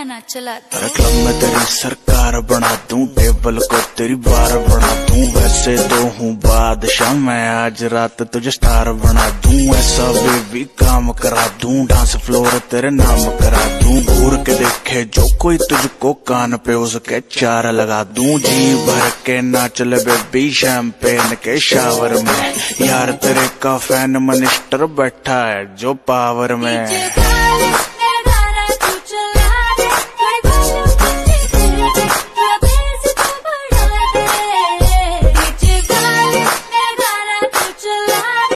गाना चलाते। अरे क्लब में तेरी सरकार बना दूं, टेबल को तेरी बार बना दूं। वैसे तो हूँ बादशाह मैं, आज रात तुझे स्टार बना दूं। ऐसा बेबी काम करा दूं, डांस फ्लोर तेरे नाम करा दूं। घूर के देखे जो कोई तुझको, कान पे उसके चार लगा दूं। जी भर के नाच ले बेबी शैंपेन के शावर में। यार तेरे का फैन मिनिस्टर बैठा है जो पावर में।